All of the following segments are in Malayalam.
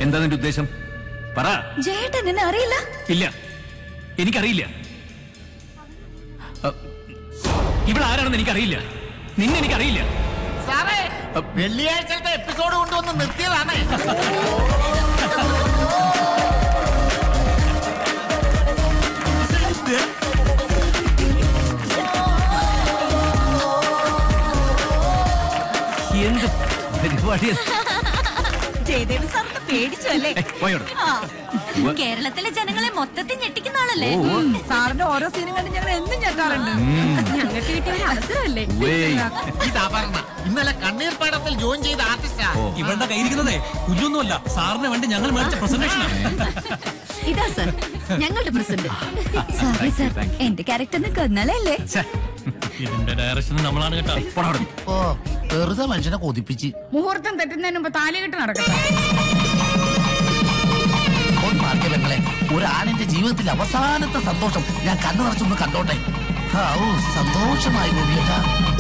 എന്താ നിന്റെ ഉദ്ദേശം? പറ. ജയേട്ടൻ എന്നെ അറിയില്ല? ഇല്ല, എനിക്കറിയില്ല. ഇവളാരാണെന്ന് എനിക്കറിയില്ല. നിന്നെ എനിക്കറിയില്ല. സാറേ, വെള്ളിയാഴ്ചത്തെ എപ്പിസോഡ് കൊണ്ടുവന്ന് നിർത്തിയതാണ്. എന്ത് പരിപാടി! ജയദേവൻ സാറിന് പേടിച്ചു അല്ലേ? കേരളത്തിലെ ജനങ്ങളെ മൊത്തത്തിൽ ഞെട്ടിക്കുന്ന ആളല്ലേ? സാറിന്റെ ഓരോ സീനും കണ്ട് ഞങ്ങൾ എന്നും ഞെട്ടാറുണ്ട്. ഞങ്ങൾക്ക് കിട്ടിയ ഒരു അവസരമല്ലേ? ഇതാ പറഞ്ഞ ഇന്നലെ കണ്ണീർ പാടത്തിൽ ജോയിൻ ചെയ്ത ആർട്ടിസ്റ്റാ. ഇവളുടെ കയ്യിരിക്കുന്നതേ കുഞ്ഞൊന്നുമല്ല, സാറിന് വേണ്ടി ഞങ്ങൾ മേടിച്ച പ്രസന്റേഷൻ. ഇതാ സർ ഞങ്ങളുടെ പ്രസന്റ്. സോറി സർ, എന്റെ ക്യാരക്ടറിന് കൊന്നളല്ലേ? ഇതിന്റെ ഡയറക്ഷൻ നമ്മളാണ് കേട്ടോ. ഓ, വെറുതെ മനുഷ്യനെ കൊതിപ്പിച്ച്. മുഹൂർത്തം തെറ്റുന്നതിന് മുമ്പ് താലികെട്ട് നടക്കട്ടെ. പെങ്ങളെ, ഒരാണിന്റെ ജീവിതത്തിൽ അവസാനത്തെ സന്തോഷം ഞാൻ കണ്ണു നിറച്ചൊന്ന് കണ്ടോട്ടെ. സന്തോഷമായി ഗോപിയേട്ടാ.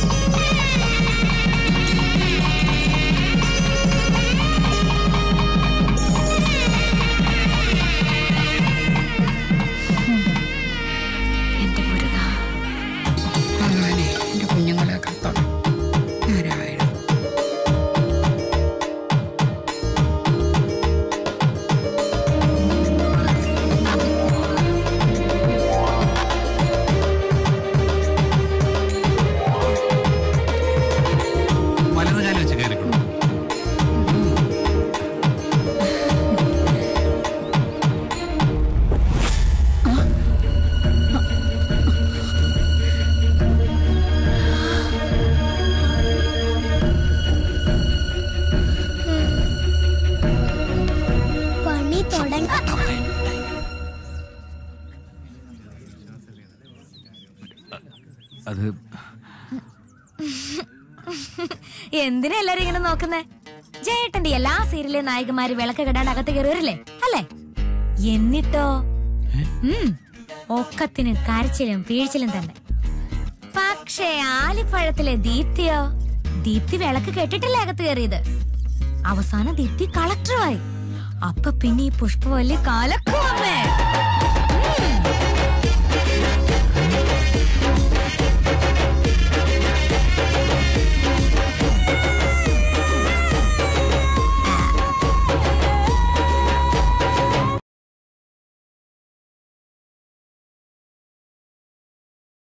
എന്റെ മുരുക, അങ്ങനെ എന്റെ കുഞ്ഞുങ്ങളെ കത്തോണം. നാരായണ. അത് എന്തിനാ എല്ലാരും ഇങ്ങനെ നോക്കുന്നേ? ജയേട്ടന്റെ എല്ലാ സീരിയലിലെ നായികമാര് വിളക്ക് കെടാണ്ട് അകത്ത് കയറുവരല്ലേ അല്ലേ? എന്നിട്ടോ ഒക്കത്തിന് കരച്ചിലും വീഴ്ചിലും തന്നെ. പക്ഷേ ആലിപ്പഴത്തിലെ ദീപ്തിയോ? ദീപ്തി വിളക്ക് കെട്ടിട്ടല്ലേ അകത്ത് കയറിയത്. അവസാനം ദീപ്തി കളക്ടറുമായി. അപ്പൊ പിന്നെ ഈ പുഷ്പവല്ലി കാലക്കുവമ്മേ.